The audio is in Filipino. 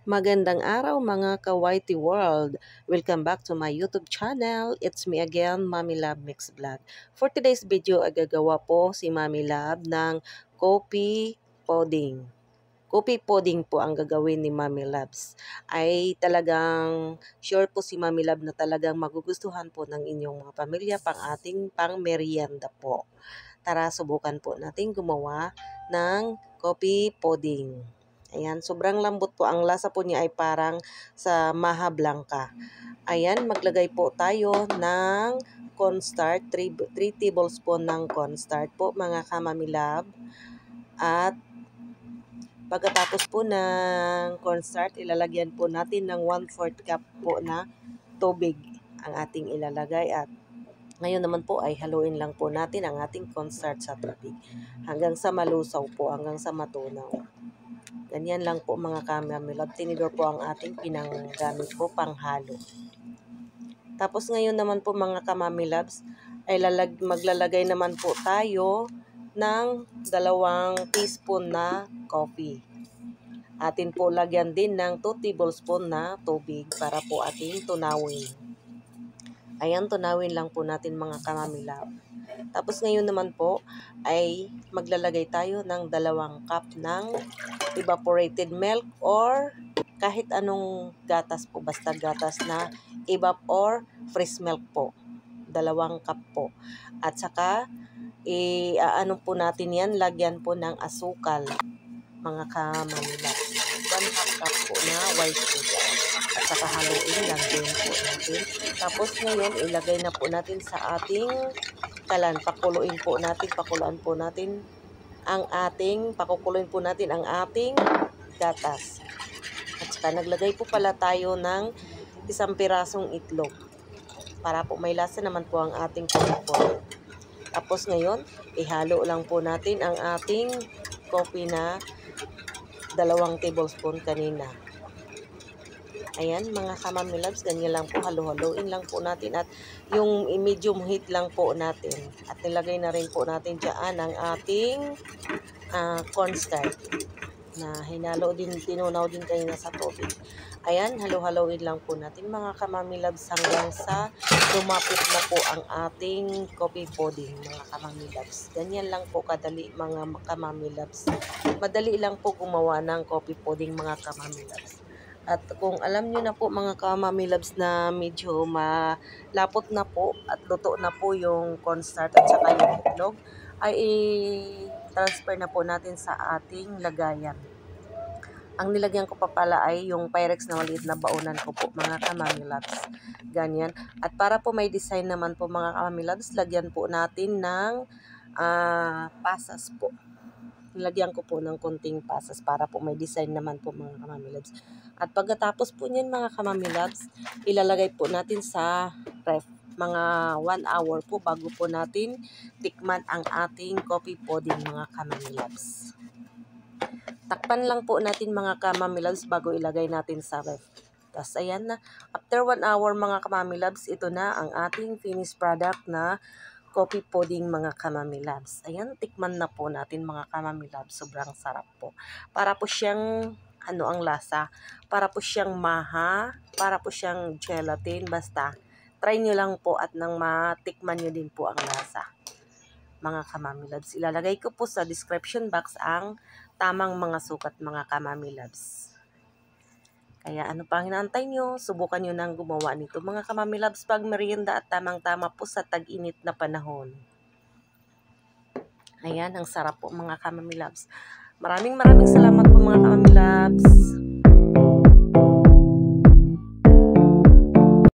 Magandang araw mga ka-Whitey World! Welcome back to my YouTube channel. It's me again, Mommy Love Mix Vlog. For today's video ay gagawa po si Mommy Love ng coffee pudding. Coffee pudding po ang gagawin ni Mommy Loves. Ay talagang sure po si Mommy Love na talagang magugustuhan po ng inyong mga pamilya pang ating pang merienda po. Tara, subukan po natin gumawa ng coffee pudding. Ayan, sobrang lambot po. Ang lasa po niya ay parang sa maha blanca. Ayan, maglagay po tayo ng cornstarch, 3 tablespoon ng cornstarch po mga kamamilab. At pagkatapos po ng cornstarch, ilalagyan po natin ng 1/4 cup po na tubig ang ating ilalagay. At ngayon naman po ay haluin lang po natin ang ating cornstarch sa tubig hanggang sa malusaw po, hanggang sa matunaw. Ganyan lang po mga kamamilab. Tinidor po ang ating pinanggamit po panghalo. Tapos ngayon naman po mga kamamilabs ay maglalagay naman po tayo ng 2 teaspoon na coffee. Atin po lagyan din ng 2 tablespoon na tubig para po ating tunawin. Ayan, tunawin lang po natin mga kamamilab. Tapos ngayon naman po ay maglalagay tayo ng 2 cup ng evaporated milk or kahit anong gatas po, basta gatas na evap or fresh milk po. 2 cup po. At saka ano po natin yan, lagyan po ng asukal mga kamamilab. 1/2 cup po na white sugar. At saka haluin lang din po natin. Tapos ngayon ilagay na po natin sa ating kalan. Pakuluin po natin ang ating gatas. At saka naglagay po pala tayo ng 1 pirasong itlog para po may lasa naman po ang ating coffee. Tapos ngayon, ihalo lang po natin ang ating coffee na 2 tablespoon kanina. Ayan mga kamamilabs, ganyan lang po, halo-haloin lang po natin at yung medium heat lang po natin. At nilagay na rin po natin dyan ang ating cornstarch na hinalo din, tinunaw din kanina sa tubig. Ayan, halo-haloin lang po natin mga kamamilabs hanggang sa lumapit na po ang ating coffee pudding mga kamamilabs. Ganyan lang po kadali mga kamamilabs. Madali lang po gumawa ng coffee pudding mga kamamilabs. At kung alam nyo na po mga kamamilabs na medyo malapot na po at luto na po yung cornstarch at saka yung itlog, ay i-transfer na po natin sa ating lagayan. Ang nilagyan ko pa pala ay yung Pyrex na maliit na baunan ko po mga kamamilabs. Ganyan. At para po may design naman po mga kamamilabs, lagyan po natin ng pasas po. Nilagyan ko po ng konting pasas para po may design naman po mga kamamilabs. At pagkatapos po niyan mga kamamilabs, ilalagay po natin sa ref. Mga 1 hour po bago po natin tikman ang ating coffee pudding mga kamamilabs. Takpan lang po natin mga kamamilabs bago ilagay natin sa ref. Tapos ayan na, after 1 hour mga kamamilabs, ito na ang ating finished product na coffee pudding mga kamamilabs. Ayan, tikman na po natin mga kamamilabs. Sobrang sarap po. Para po siyang, ang lasa? Para po siyang maha, para po siyang gelatin. Basta, try nyo lang po at nang matikman nyo din po ang lasa. Mga kamamilabs, ilalagay ko po sa description box ang tamang mga sukat mga kamamilabs. Kaya ano pang hinantay nyo, subukan nyo nang gumawa nito mga kamamilabs pag merienda at tamang-tama po sa tag-init na panahon. Ayan, ang sarap po mga kamamilabs. Maraming salamat po mga kamamilabs.